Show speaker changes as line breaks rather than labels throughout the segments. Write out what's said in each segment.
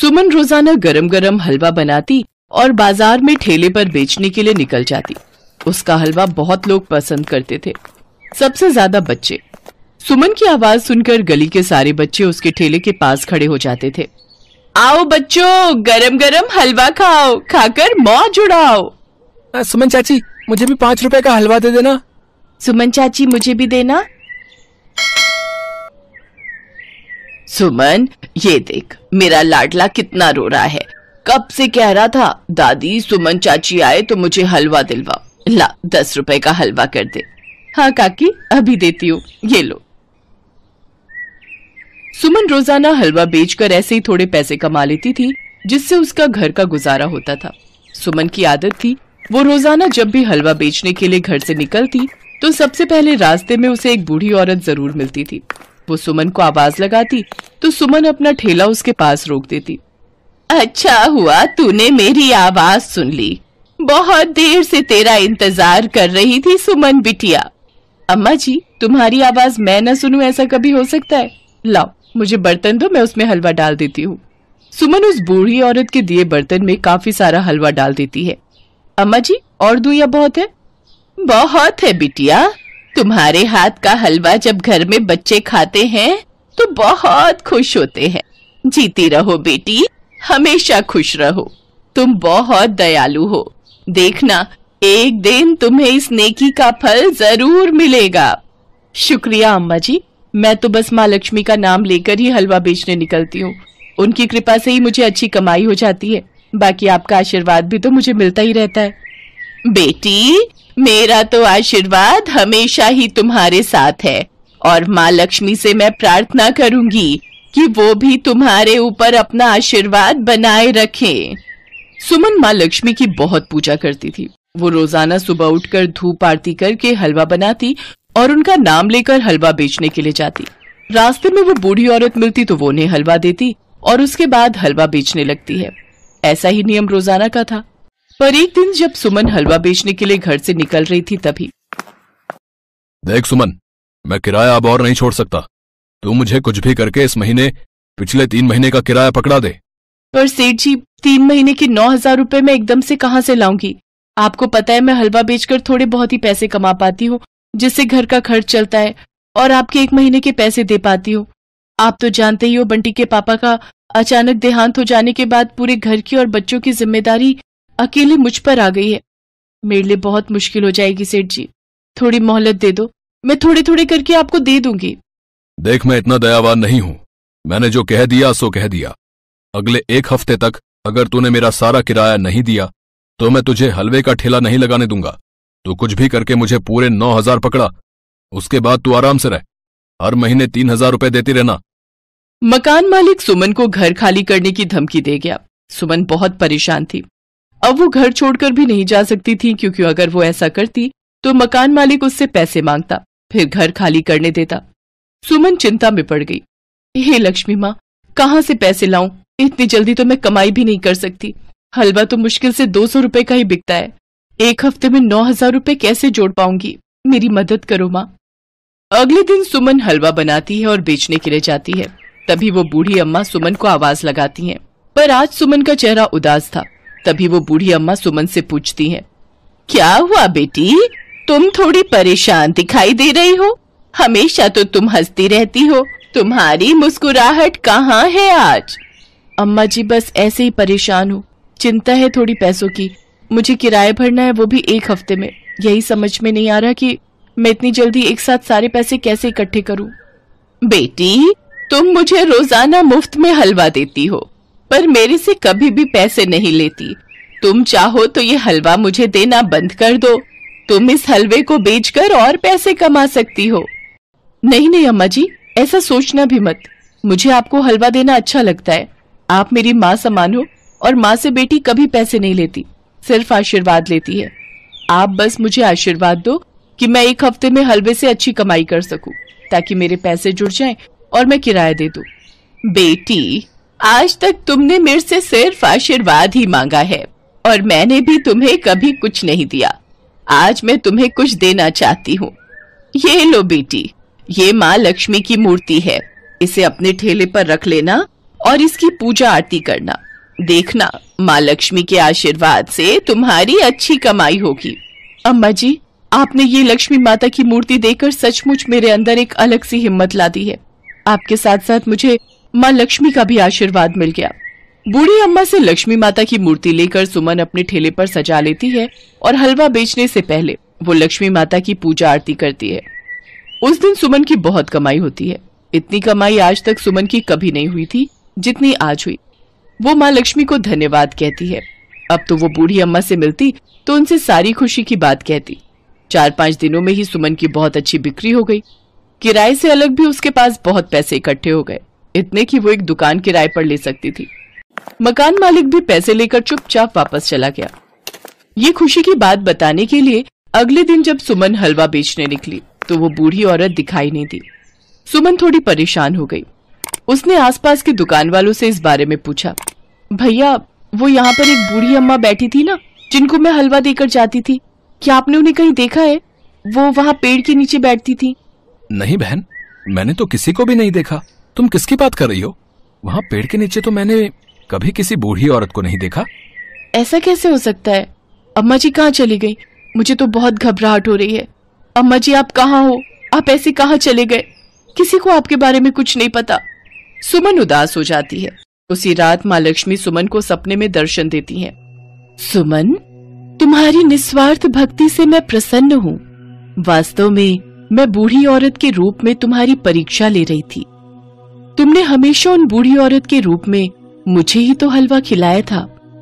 सुमन रोजाना गरम गरम हलवा बनाती और बाजार में ठेले पर बेचने के लिए निकल जाती। उसका हलवा बहुत लोग पसंद करते थे, सबसे ज्यादा बच्चे। सुमन की आवाज सुनकर गली के सारे बच्चे उसके ठेले के पास खड़े हो जाते थे। आओ बच्चों, गरम गरम हलवा खाओ, खाकर मौज उड़ाओ।
सुमन चाची, मुझे भी 5 रुपए का हलवा दे देना।
सुमन चाची, मुझे भी देना। सुमन, ये देख, मेरा लाडला कितना रो रहा है। कब से कह रहा था, दादी सुमन चाची आए तो मुझे हलवा दिलवा। ला, 10 रुपए का हलवा कर दे। हाँ काकी, अभी देती हूँ, ये लो। सुमन रोजाना हलवा बेचकर ऐसे ही थोड़े पैसे कमा लेती थी, जिससे उसका घर का गुजारा होता था। सुमन की आदत थी, वो रोजाना जब भी हलवा बेचने के लिए घर से निकलती तो सबसे पहले रास्ते में उसे एक बूढ़ी औरत जरूर मिलती थी। वो सुमन को आवाज लगाती तो सुमन अपना ठेला उसके पास रोक देती। अच्छा हुआ तूने मेरी आवाज सुन ली, बहुत देर से तेरा इंतजार कर रही थी सुमन बिटिया। अम्मा जी, तुम्हारी आवाज मैं न सुनूं, ऐसा कभी हो सकता है? लाओ, मुझे बर्तन दो, मैं उसमें हलवा डाल देती हूँ। सुमन उस बूढ़ी औरत के दिए बर्तन में काफी सारा हलवा डाल देती है। अम्मा जी, और दूं या बहुत है? बहुत है बिटिया, तुम्हारे हाथ का हलवा जब घर में बच्चे खाते हैं तो बहुत खुश होते हैं। जीती रहो बेटी, हमेशा खुश रहो। तुम बहुत दयालु हो, देखना एक दिन तुम्हें इस नेकी का फल जरूर मिलेगा। शुक्रिया अम्मा जी, मैं तो बस माँ लक्ष्मी का नाम लेकर ही हलवा बेचने निकलती हूँ। उनकी कृपा से ही मुझे अच्छी कमाई हो जाती है, बाकी आपका आशीर्वाद भी तो मुझे मिलता ही रहता है। बेटी, मेरा तो आशीर्वाद हमेशा ही तुम्हारे साथ है और माँ लक्ष्मी से मैं प्रार्थना करूंगी कि वो भी तुम्हारे ऊपर अपना आशीर्वाद बनाए रखें। सुमन माँ लक्ष्मी की बहुत पूजा करती थी। वो रोजाना सुबह उठकर धूप आरती करके हलवा बनाती और उनका नाम लेकर हलवा बेचने के लिए जाती। रास्ते में वो बूढ़ी औरत मिलती तो वो उन्हें हलवा देती और उसके बाद हलवा बेचने लगती है। ऐसा ही नियम रोजाना का था। पर एक दिन जब सुमन हलवा बेचने के लिए घर से निकल रही थी तभी।
देख सुमन, मैं किराया अब और नहीं छोड़ सकता। तू मुझे कुछ भी करके इस महीने पिछले 3 महीने का किराया पकड़ा दे।
पर सेठ जी, 3 महीने के 9,000 रुपए मैं एकदम से कहाँ से लाऊंगी? आपको पता है मैं हलवा बेचकर थोड़े बहुत ही पैसे कमा पाती हूँ, जिससे घर का खर्च चलता है और आपके 1 महीने के पैसे दे पाती हूँ। आप तो जानते ही हो, बंटी के पापा का अचानक देहांत हो जाने के बाद पूरे घर की और बच्चों की जिम्मेदारी अकेले मुझ पर आ गई है। मेरे लिए बहुत मुश्किल हो जाएगी सेठ जी, थोड़ी मोहलत दे दो, मैं थोड़े थोड़े करके आपको दे दूंगी।
देख, मैं इतना दयावान नहीं हूँ। मैंने जो कह दिया सो कह दिया। अगले 1 हफ्ते तक अगर तूने मेरा सारा किराया नहीं दिया तो मैं तुझे हलवे का ठेला नहीं लगाने दूंगा। तू कुछ भी करके मुझे पूरे 9,000 पकड़ा, उसके बाद तू आराम से रह। हर महीने 3,000 रुपए देती रहना।
मकान मालिक सुमन को घर खाली करने की धमकी दे गया। सुमन बहुत परेशान थी। अब वो घर छोड़कर भी नहीं जा सकती थी, क्योंकि अगर वो ऐसा करती तो मकान मालिक उससे पैसे मांगता, फिर घर खाली करने देता। सुमन चिंता में पड़ गई। हे लक्ष्मी माँ, कहाँ से पैसे लाऊं? इतनी जल्दी तो मैं कमाई भी नहीं कर सकती। हलवा तो मुश्किल से 200 रुपए का ही बिकता है। 1 हफ्ते में 9,000 रुपए कैसे जोड़ पाऊंगी? मेरी मदद करो माँ। अगले दिन सुमन हलवा बनाती है और बेचने के लिए जाती है। तभी वो बूढ़ी अम्मा सुमन को आवाज लगाती हैं, पर आज सुमन का चेहरा उदास था। तभी वो बूढ़ी अम्मा सुमन से पूछती हैं, क्या हुआ बेटी, तुम थोड़ी परेशान दिखाई दे रही हो? हमेशा तो तुम हंसती रहती हो, तुम्हारी मुस्कुराहट कहाँ है आज? अम्मा जी, बस ऐसे ही परेशान हूँ। चिंता है थोड़ी पैसों की। मुझे किराया भरना है, वो भी 1 हफ्ते में। यही समझ में नहीं आ रहा कि मैं इतनी जल्दी एक साथ सारे पैसे कैसे इकट्ठे करूं। बेटी, तुम मुझे रोजाना मुफ्त में हलवा देती हो, पर मेरे से कभी भी पैसे नहीं लेती। तुम चाहो तो ये हलवा मुझे देना बंद कर दो। तुम इस हलवे को बेचकर और पैसे कमा सकती हो। नहीं नहीं अम्मा जी, ऐसा सोचना भी मत। मुझे आपको हलवा देना अच्छा लगता है। आप मेरी माँ समान हो और माँ से बेटी कभी पैसे नहीं लेती, सिर्फ आशीर्वाद लेती है। आप बस मुझे आशीर्वाद दो कि मैं 1 हफ्ते में हलवे से अच्छी कमाई कर सकूं, ताकि मेरे पैसे जुड़ जाएं और मैं किराया दे दूं। बेटी, आज तक तुमने मेरे से सिर्फ आशीर्वाद ही मांगा है और मैंने भी तुम्हें कभी कुछ नहीं दिया। आज मैं तुम्हें कुछ देना चाहती हूँ। ये लो बेटी, ये माँ लक्ष्मी की मूर्ति है। इसे अपने ठेले पर रख लेना और इसकी पूजा आरती करना। देखना, माँ लक्ष्मी के आशीर्वाद से तुम्हारी अच्छी कमाई होगी। अम्मा जी, आपने ये लक्ष्मी माता की मूर्ति देखकर सचमुच मेरे अंदर एक अलग सी हिम्मत ला दी है। आपके साथ साथ मुझे माँ लक्ष्मी का भी आशीर्वाद मिल गया। बूढ़ी अम्मा से लक्ष्मी माता की मूर्ति लेकर सुमन अपने ठेले पर सजा लेती है और हलवा बेचने से पहले वो लक्ष्मी माता की पूजा आरती करती है। उस दिन सुमन की बहुत कमाई होती है। इतनी कमाई आज तक सुमन की कभी नहीं हुई थी जितनी आज हुई। वो माँ लक्ष्मी को धन्यवाद कहती है। अब तो वो बूढ़ी अम्मा से मिलती तो उनसे सारी खुशी की बात कहती। 4-5 दिनों में ही सुमन की बहुत अच्छी बिक्री हो गई। किराए से अलग भी उसके पास बहुत पैसे इकट्ठे हो गए, इतने कि वो एक दुकान किराए पर ले सकती थी। मकान मालिक भी पैसे लेकर चुपचाप वापस चला गया। ये खुशी की बात बताने के लिए अगले दिन जब सुमन हलवा बेचने निकली तो वो बूढ़ी औरत दिखाई नहीं दी। सुमन थोड़ी परेशान हो गई। उसने आसपास के दुकान वालों से इस बारे में पूछा, भैया वो यहाँ पर एक बूढ़ी अम्मा बैठी थी ना, जिनको मैं हलवा देकर जाती थी, क्या आपने उन्हें कहीं देखा है? वो वहाँ पेड़ के नीचे बैठती थी।
नहीं बहन, मैंने तो किसी को भी नहीं देखा। तुम किसकी बात कर रही हो? वहाँ पेड़ के नीचे तो मैंने कभी किसी बूढ़ी औरत को नहीं देखा।
ऐसा कैसे हो सकता है? अम्मा जी कहाँ चली गई? मुझे तो बहुत घबराहट हो रही है। अम्मा जी आप कहाँ हो? आप ऐसे कहाँ चले गए? किसी को आपके बारे में कुछ नहीं पता। सुमन उदास हो जाती है। उसी रात माँ लक्ष्मी सुमन को सपने में दर्शन देती हैं। सुमन, तुम्हारी निस्वार्थ भक्ति से मैं प्रसन्न हूँ। वास्तव में मैं बूढ़ी औरत के रूप में तुम्हारी परीक्षा ले रही थी। तुमने हमेशा उन बूढ़ी औरत के रूप में मुझे ही तो हलवा खिलाया था।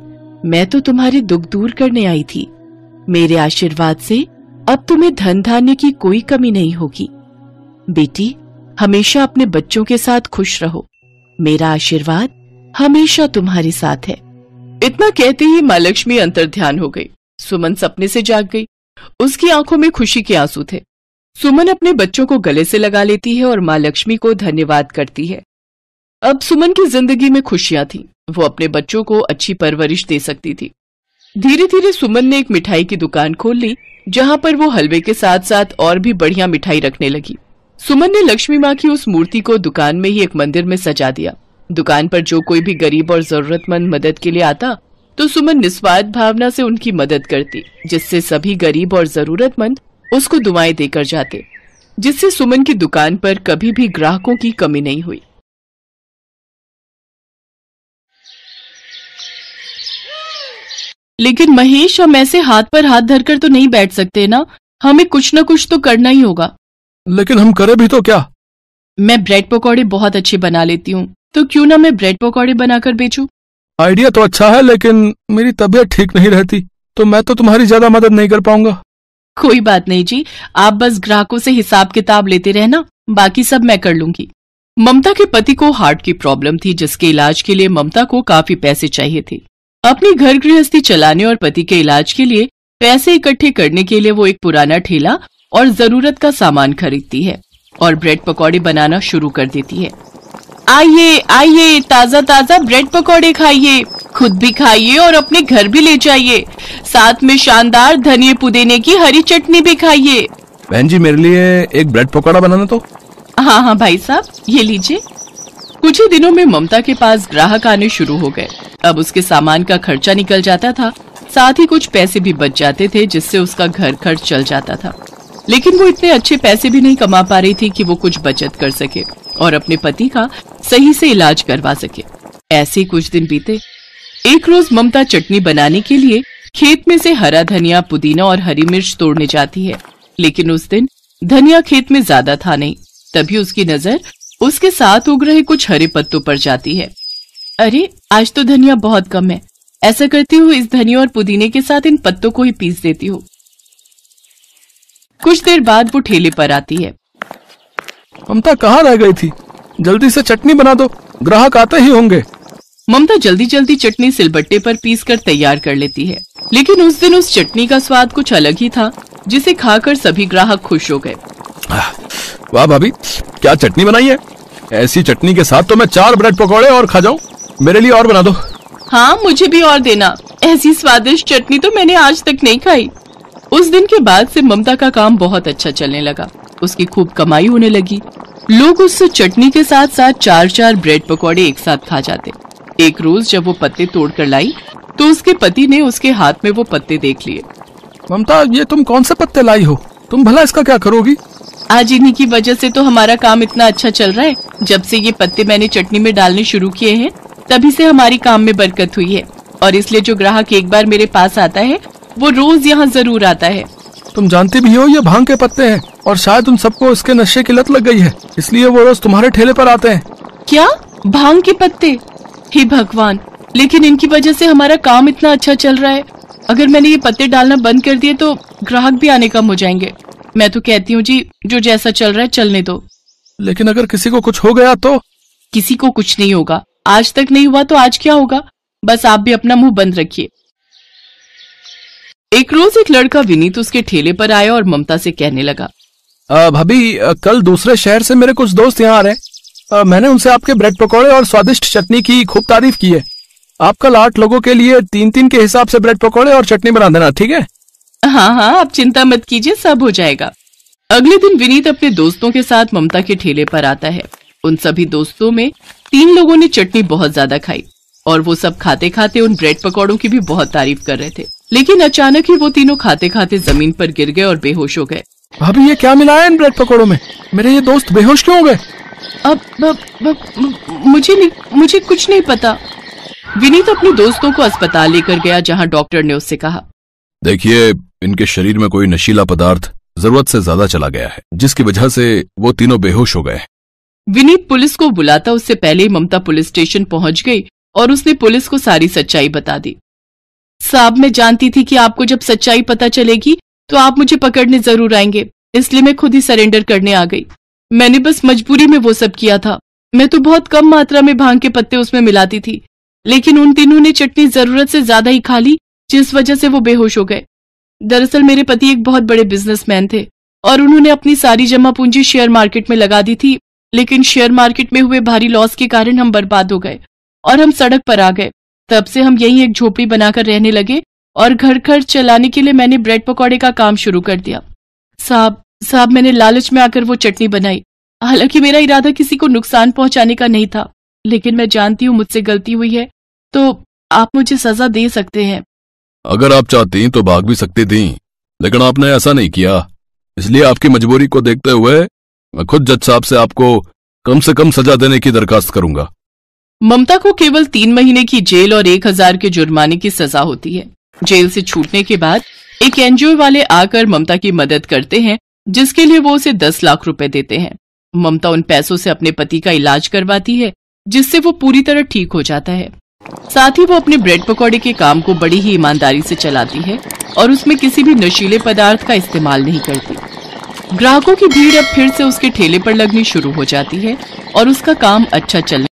मैं तो तुम्हारे दुख दूर करने आई थी। मेरे आशीर्वाद से अब तुम्हें धन धान्य की कोई कमी नहीं होगी। बेटी, हमेशा अपने बच्चों के साथ खुश रहो। मेरा आशीर्वाद हमेशा तुम्हारे साथ है। इतना कहते ही माँ लक्ष्मी अंतर्ध्यान हो गई। सुमन सपने से जाग गई। उसकी आंखों में खुशी के आंसू थे। सुमन अपने बच्चों को गले से लगा लेती है और माँ लक्ष्मी को धन्यवाद करती है। अब सुमन की जिंदगी में खुशियां थीं। वो अपने बच्चों को अच्छी परवरिश दे सकती थी। धीरे धीरे सुमन ने एक मिठाई की दुकान खोल ली, जहां पर वो हलवे के साथ साथ और भी बढ़िया मिठाई रखने लगी। सुमन ने लक्ष्मी माँ की उस मूर्ति को दुकान में ही एक मंदिर में सजा दिया। दुकान पर जो कोई भी गरीब और जरूरतमंद मदद के लिए आता तो सुमन निस्वार्थ भावना से उनकी मदद करती, जिससे सभी गरीब और जरूरतमंद उसको दुआएं देकर जाते, जिससे सुमन की दुकान पर कभी भी ग्राहकों की कमी नहीं हुई। लेकिन महेश, हम ऐसे हाथ पर हाथ धरकर तो नहीं बैठ सकते ना, हमें कुछ न कुछ तो करना ही होगा।
लेकिन हम करें भी तो क्या?
मैं ब्रेड पकौड़े बहुत अच्छे बना लेती हूँ, तो क्यों ना मैं ब्रेड पकौड़े बनाकर बेचूं?
आइडिया तो अच्छा है, लेकिन मेरी तबीयत ठीक नहीं रहती, तो मैं तो तुम्हारी ज्यादा मदद नहीं कर पाऊंगा।
कोई बात नहीं जी, आप बस ग्राहकों से हिसाब किताब लेते रहना, बाकी सब मैं कर लूंगी। ममता के पति को हार्ट की प्रॉब्लम थी, जिसके इलाज के लिए ममता को काफी पैसे चाहिए थे। अपनी घर गृहस्थी चलाने और पति के इलाज के लिए पैसे इकट्ठे करने के लिए वो एक पुराना ठेला और जरूरत का सामान खरीदती है और ब्रेड पकौड़े बनाना शुरू कर देती है। आइए आइए, ताजा ताजा ब्रेड पकौड़े खाइए, खुद भी खाइए और अपने घर भी ले जाइए। साथ में शानदार धनिया पुदीने की हरी चटनी भी खाइए।
बहन जी, मेरे लिए एक ब्रेड पकौड़ा बनाना तो।
हाँ हाँ भाई साहब, ये लीजिए। कुछ ही दिनों में ममता के पास ग्राहक आने शुरू हो गए। अब उसके सामान का खर्चा निकल जाता था, साथ ही कुछ पैसे भी बच जाते थे, जिससे उसका घर खर्च चल जाता था। लेकिन वो इतने अच्छे पैसे भी नहीं कमा पा रही थी कि वो कुछ बचत कर सके और अपने पति का सही से इलाज करवा सके। ऐसे कुछ दिन बीते। एक रोज ममता चटनी बनाने के लिए खेत में से हरा धनिया, पुदीना और हरी मिर्च तोड़ने जाती है, लेकिन उस दिन धनिया खेत में ज्यादा था नहीं। तभी उसकी नजर उसके साथ उग रहे कुछ हरे पत्तों पर जाती है। अरे, आज तो धनिया बहुत कम है। ऐसा करती हूँ, इस धनिया और पुदीने के साथ इन पत्तों को ही पीस देती हूँ। कुछ देर बाद वो ठेले पर आती है।
ममता कहाँ रह गई थी? जल्दी से चटनी बना दो, ग्राहक आते ही होंगे।
ममता जल्दी जल्दी चटनी सिलबट्टे पर पीसकर तैयार कर लेती है, लेकिन उस दिन उस चटनी का स्वाद कुछ अलग ही था, जिसे खाकर सभी ग्राहक खुश हो गए।
वाह भाभी, क्या चटनी बनाई है! ऐसी चटनी के साथ तो मैं 4 ब्रेड पकौड़े और खा जाऊं। मेरे लिए और बना दो।
हाँ, मुझे भी और देना। ऐसी स्वादिष्ट चटनी तो मैंने आज तक नहीं खाई। उस दिन के बाद से ममता का काम बहुत अच्छा चलने लगा। उसकी खूब कमाई होने लगी। लोग उस चटनी के साथ साथ 4-4 ब्रेड पकौड़े एक साथ खा जाते। एक रोज जब वो पत्ते तोड़कर लाई तो उसके पति ने उसके हाथ में वो पत्ते देख लिए।
ममता, ये तुम कौन से पत्ते लाई हो? तुम भला इसका क्या करोगी?
आज इन्हीं की वजह से तो हमारा काम इतना अच्छा चल रहा है। जब से ये पत्ते मैंने चटनी में डालने शुरू किए हैं तभी से हमारी काम में बरकत हुई है, और इसलिए जो ग्राहक एक बार मेरे पास आता है वो रोज यहाँ जरूर आता है।
तुम जानती भी हो ये भांग के पत्ते हैं, और शायद उन सबको इसके नशे की लत लग गई है, इसलिए वो रोज तुम्हारे ठेले पर आते हैं।
क्या? भांग के पत्ते? हे भगवान, लेकिन इनकी वजह से हमारा काम इतना अच्छा चल रहा है। अगर मैंने ये पत्ते डालना बंद कर दिए तो ग्राहक भी आने कम हो जाएंगे। मैं तो कहती हूँ जी, जो जैसा चल रहा है चलने दो।
लेकिन अगर किसी को कुछ हो गया तो?
किसी को कुछ नहीं होगा, आज तक नहीं हुआ तो आज क्या होगा। बस आप भी अपना मुंह बंद रखिए। एक रोज एक लड़का विनीत उसके ठेले पर आया और ममता से कहने लगा,
भाभी, कल दूसरे शहर से मेरे कुछ दोस्त यहाँ आ रहे हैं। मैंने उनसे आपके ब्रेड पकौड़े और स्वादिष्ट चटनी की खूब तारीफ की है। आप कल 8 लोगों के लिए 3-3 के हिसाब से ब्रेड पकौड़े और चटनी बना देना, ठीक है?
हाँ हाँ, आप चिंता मत कीजिए, सब हो जाएगा। अगले दिन विनीत अपने दोस्तों के साथ ममता के ठेले पर आता है। उन सभी दोस्तों में 3 लोगों ने चटनी बहुत ज्यादा खाई और वो सब खाते खाते उन ब्रेड पकौड़ों की भी बहुत तारीफ कर रहे थे। लेकिन अचानक ही वो तीनों खाते खाते जमीन पर गिर गए और बेहोश हो गए।
भाभी, ये क्या मिलाया इन ब्रेड पकौड़ों में? मेरे ये दोस्त बेहोश क्यों हो गए?
मुझे कुछ नहीं पता। विनीत अपने दोस्तों को अस्पताल लेकर गया, जहां डॉक्टर ने उससे कहा,
देखिए, इनके शरीर में कोई नशीला पदार्थ जरूरत से ज्यादा चला गया है, जिसकी वजह से वो तीनों बेहोश हो गए।
विनीत पुलिस को बुलाता उससे पहले ही ममता पुलिस स्टेशन पहुंच गई और उसने पुलिस को सारी सच्चाई बता दी। साहब, मैं जानती थी कि आपको जब सच्चाई पता चलेगी तो आप मुझे पकड़ने जरूर आएंगे, इसलिए मैं खुद ही सरेंडर करने आ गई। मैंने बस मजबूरी में वो सब किया था। मैं तो बहुत कम मात्रा में भांग के पत्ते उसमें मिलाती थी, लेकिन उन तीनों ने चटनी जरूरत से ज्यादा ही खा ली, जिस वजह से वो बेहोश हो गए। दरअसल मेरे पति एक बहुत बड़े बिजनेसमैन थे और उन्होंने अपनी सारी जमा पूंजी शेयर मार्केट में लगा दी थी, लेकिन शेयर मार्केट में हुए भारी लॉस के कारण हम बर्बाद हो गए और हम सड़क पर आ गए। तब से हम यहीं एक झोपड़ी बनाकर रहने लगे और घर खर्च चलाने के लिए मैंने ब्रेड पकौड़े का काम शुरू कर दिया। साहब, मैंने लालच में आकर वो चटनी बनाई। हालांकि मेरा इरादा किसी को नुकसान पहुंचाने का नहीं था, लेकिन मैं जानती हूँ मुझसे गलती हुई है, तो आप मुझे सजा दे सकते हैं।
अगर आप चाहती तो भाग भी सकती थी, लेकिन आपने ऐसा नहीं किया, इसलिए आपकी मजबूरी को देखते हुए मैं खुद जज साहब से आपको कम से कम सजा देने की दरखास्त करूंगा।
ममता को केवल 3 महीने की जेल और 1000 के जुर्माने की सजा होती है। जेल से छूटने के बाद एक एनजीओ वाले आकर ममता की मदद करते हैं, जिसके लिए वो उसे 10 लाख रुपए देते हैं। ममता उन पैसों से अपने पति का इलाज करवाती है, जिससे वो पूरी तरह ठीक हो जाता है। साथ ही वो अपने ब्रेड पकौड़े के काम को बड़ी ही ईमानदारी से चलाती है और उसमें किसी भी नशीले पदार्थ का इस्तेमाल नहीं करती। ग्राहकों की भीड़ अब फिर से उसके ठेले पर लगनी शुरू हो जाती है और उसका काम अच्छा चलने